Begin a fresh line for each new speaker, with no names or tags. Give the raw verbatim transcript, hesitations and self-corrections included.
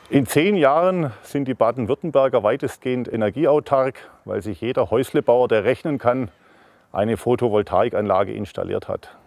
In zehn Jahren sind die Baden-Württemberger weitestgehend energieautark, weil sich jeder Häuslebauer, der rechnen kann, eine Photovoltaikanlage installiert hat.